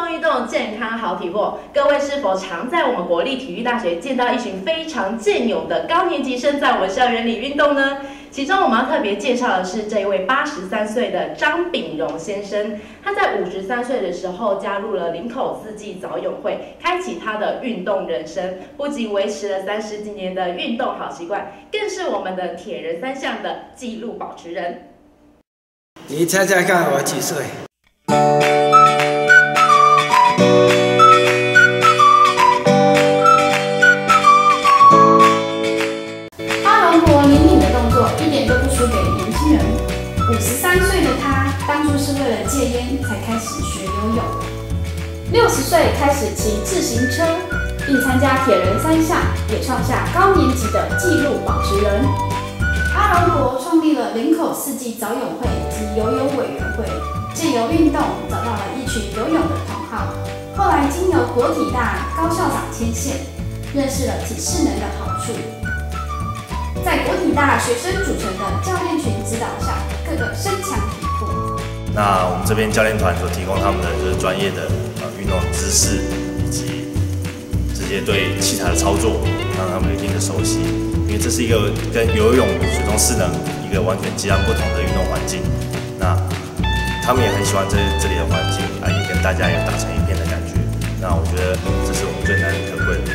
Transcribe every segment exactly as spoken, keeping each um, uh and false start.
动运动，健康好体魄。各位是否常在我们国立体育大学见到一群非常健勇的高年级生在我们校园里运动呢？其中我们要特别介绍的是这一位八十三岁的张炳荣先生。他在五十三岁的时候加入了林口四季早泳会，开启他的运动人生。不仅维持了三十几年的运动好习惯，更是我们的铁人三项的纪录保持人。 你猜猜看，我几岁？ 阿荣国灵敏的动作一点都不输给年轻人。五十三岁的他，当初是为了戒烟才开始学游泳。六十岁开始骑自行车，并参加铁人三项，也创下高年级的纪录保持人。阿荣国创立了林口四季早泳会及游泳委员会，借由运动找到了一群游泳的同好。后来经由国体大高校长牵线，认识了体适能的好处。在国体大学生组成的教练群指导下，个个身强体魄。 那我们这边教练团所提供他们的就是专业的呃运动知识，以及直接对器材的操作，让他们有一定的熟悉。因为这是一个跟游泳、水中适能一个完全截然不同的运动环境。那他们也很喜欢这这里的环境，啊，也跟大家有打成一片的感觉。那我觉得这是我们最难能可贵的。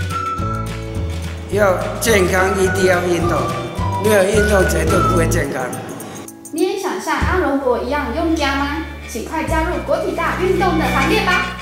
要健康一定要运动，没有运动绝对不会健康。 你也想像阿荣国一样用家吗？请快加入国体大运动的行列吧！